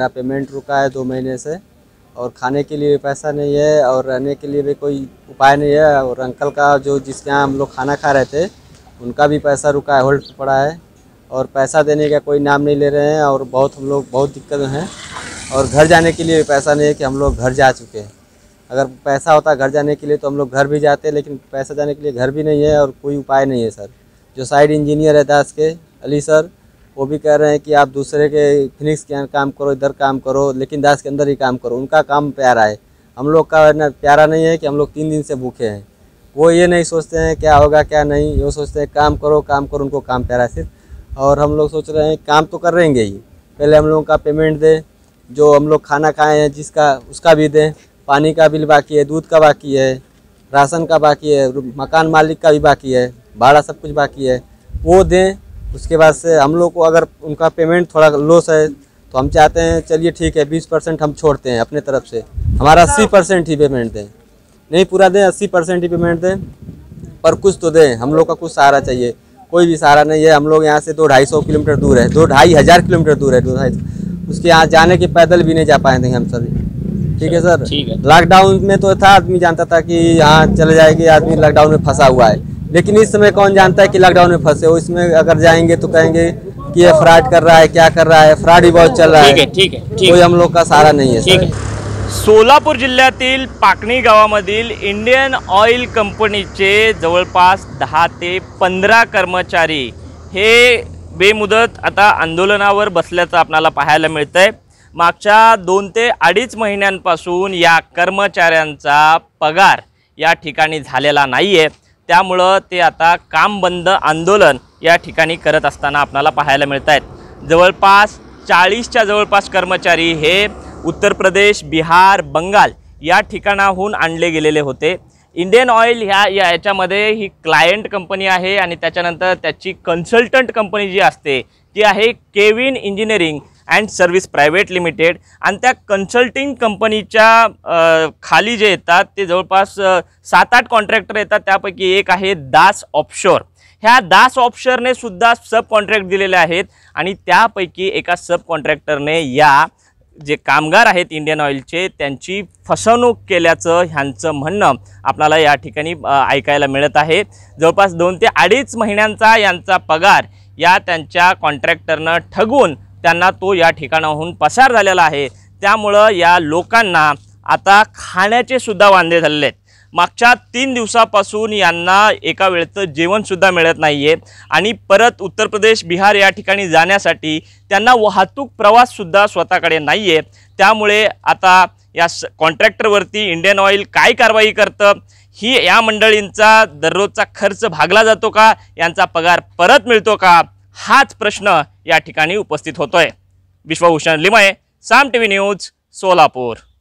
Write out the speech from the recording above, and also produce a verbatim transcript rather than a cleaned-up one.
मेरा पेमेंट रुका है दो महीने से, और खाने के लिए पैसा नहीं है और रहने के लिए भी कोई उपाय नहीं है। और अंकल का जो जिसके यहाँ हम लोग खाना खा रहे थे उनका भी पैसा रुका है, होल्ड पड़ा है, और पैसा देने का कोई नाम नहीं ले रहे हैं। और बहुत हम लोग बहुत दिक्कत में हैं, और घर जाने के लिए भी पैसा नहीं है कि हम लोग घर जा चुके हैं। अगर पैसा होता घर जाने के लिए तो हम लोग घर भी जाते, लेकिन पैसा जाने के लिए घर भी नहीं है और कोई उपाय नहीं है सर। जो साइड इंजीनियर है दास के अली सर, वो भी कह रहे हैं कि आप दूसरे के फिनिक्स के यहाँ काम करो, इधर काम करो, लेकिन दास के अंदर ही काम करो। उनका काम प्यारा है, हम लोग का ना प्यारा नहीं है कि हम लोग तीन दिन से भूखे हैं। वो ये नहीं सोचते हैं क्या होगा क्या नहीं, वो सोचते हैं काम करो काम करो, उनको काम प्यारा है सिर्फ। और हम लोग सोच रहे हैं काम तो कर रहेंगे ही, पहले हम लोगों का पेमेंट दें, जो हम लोग खाना खाए हैं जिसका उसका भी दें, पानी का बिल बाकी है, दूध का बाकी है, राशन का बाकी है, मकान मालिक का भी बाकी है, भाड़ा सब कुछ बाकी है, वो दें। उसके बाद से हम लोग को अगर उनका पेमेंट थोड़ा लॉस है तो हम चाहते हैं चलिए ठीक है बीस परसेंट हम छोड़ते हैं अपने तरफ से, हमारा अस्सी परसेंट ही पेमेंट दें, नहीं पूरा दें, अस्सी परसेंट ही पेमेंट दें, पर कुछ तो दें। हम लोग का कुछ सहारा चाहिए, कोई भी सहारा नहीं है। हम लोग यहाँ से दो ढाई सौ किलोमीटर दूर है, दो ढाई हज़ार किलोमीटर दूर है, दो ढाई उसके यहाँ जाने के पैदल भी नहीं जा पाए थे हम सर। ठीक है सर, ठीक है। लॉकडाउन में तो था, आदमी जानता था कि यहाँ चले जाएगी, आदमी लॉकडाउन में फंसा हुआ है, लेकिन इस समय कौन जानता है कि लॉकडाउन में फंसे हो। इसमें अगर जाएंगे तो कहेंगे कि ये फ्रॉड कर रहा है, क्या कर रहा है, फ्रॉड ही बहुत चल रहा है। ठीक है, ठीक है, कोई हम लोग का सहारा नहीं है सर। सोलापूर जिल्ह्यातील पाकणी गावामधील इंडियन ऑइल कंपनीचे जवळपास दहा ते पंधरा कर्मचारी हे बेमुदत आता आंदोलनावर बसल्याचं आपल्याला पाहायला मिळतंय। मागच्या दोन ते अडीच महिन्यांपासून या कर्मचाऱ्यांचा पगार या ठिकाणी झालेला नाहीये, त्यामुळे ते आता काम बंद आंदोलन या ठिकाणी करत असताना आपल्याला पाहायला मिळतात। जवळपास चाळीसच्या जवळपास कर्मचारी हे उत्तर प्रदेश, बिहार, बंगाल या ठिकाणाहून आणले गेलेले होते। इंडियन ऑइल ह्या याच्यामध्ये ही क्लायंट कंपनी आहे आणि त्याच्यानंतर त्याची कन्सल्टंट कंपनी जी असते ती आहे Kevin engineering and service private limited. आणि त्या कन्सल्टिंग कंपनीच्या खाली जे येतात ते जवळपास सात आठ कॉन्ट्रॅक्टर येतात, त्यापैकी एक आहे दास ऑफशोर। ह्या दास ऑफशोरने सुद्धा सब कॉन्ट्रॅक्ट दिलेले आहेत आणि त्यापैकी एका सब कॉन्ट्रॅक्टरने या जे कामगार आहेत इंडियन ऑइलचे त्यांची फसवणूक केल्याचं ह्यांचं म्हणणं आपल्याला या ठिकाणी ऐकायला मिळत आहे। जवळपास दोन ते अडीच महिन्यांचा यांचा पगार या त्यांच्या कॉन्ट्रॅक्टरनं ठगून त्यांना तो या ठिकाणाहून पसार झालेला आहे। त्यामुळे या लोकांना आता खाण्याचे सुद्धा वांदे झालेले आहेत। मागच्या तीन दिवसापासून यांना एका वेळेचं जेवण सुद्धा मिळत नाहीये आणि परत उत्तर प्रदेश, बिहार या ठिकाणी जाण्यासाठी त्यांना वाहतूक प्रवास सुद्धा स्वतःकडे नाहीये। त्यामुळे आता या कॉन्ट्रॅक्टरवरती इंडियन ऑइल काय कारवाई करतं, ही या मंडळींचा दररोजचा खर्च भागला जातो का, यांचा पगार परत मिळतो का, हाच प्रश्न या ठिकाणी उपस्थित होतोय। Vishwabhushan Limaye, Saam TV news, Solapur.